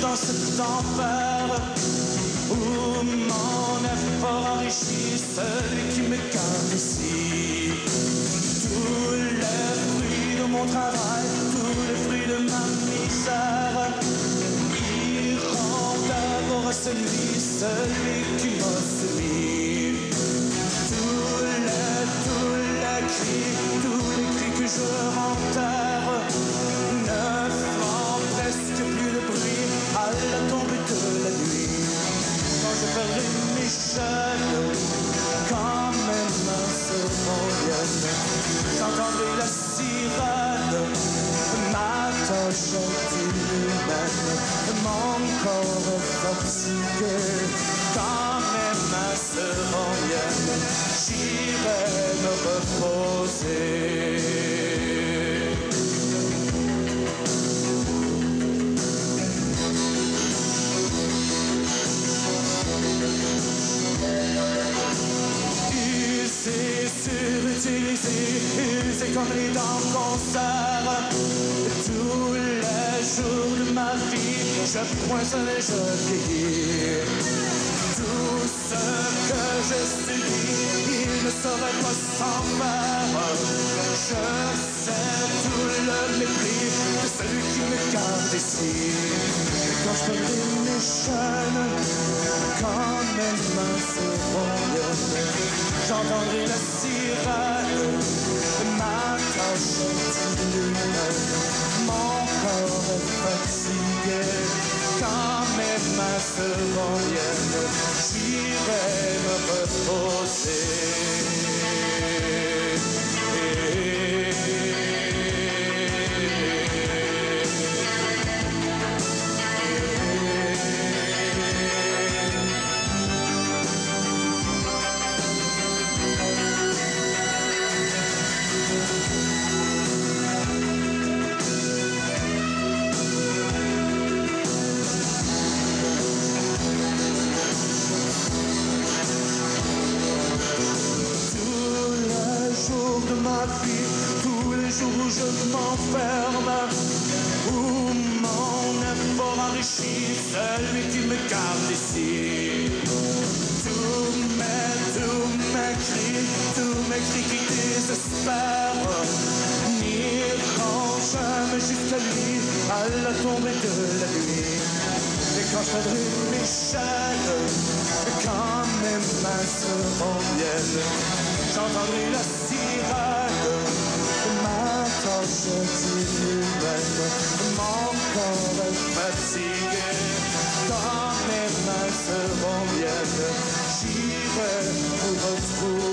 dans cet enfer où mon effort enrichit celui qui me garde ici. Tous les fruits de mon travail, tous les fruits de ma misère iront d'abord à celui qui m'a soumis. Tous les cris que je enterre ne font presque plus de bruit à la tombée de la nuit. Quand je perdrai mes chaînes, quand mes mains seront liennes, j'entendrai la sirène, ma torche est humaine, mon corps est fatigué. Quand mes mains seront liennes, j'irai me reposer. Usé comme les dents concert. Tous les jours de ma vie, je poinçonne et je vieillis. Tout ce que je subis, il ne saurait pas s'en faire. Je sais tout le mépris de celui qui me garde ici. Quand je perdrai mes chaînes, quand mes mains seront lieues, j'entendrai la sirène, ma tâche est humaine, mon corps est fatigué. Quand mes mains seront lieues, j'irai me reposer. Tous les jours où je m'enferme, où mon effort enrichit celui qui me garde ici. Tous mes cris qui désespèrent n'iront jamais jusqu'à lui à la tombée de la nuit. Et quand je perdrai mes chaînes, quand mes mains seront lieues, j'entendrai la sirène, ma torche est humaine, mon corps est fatigué. Quand mes mains seront lieues, j'irai vous retrouver.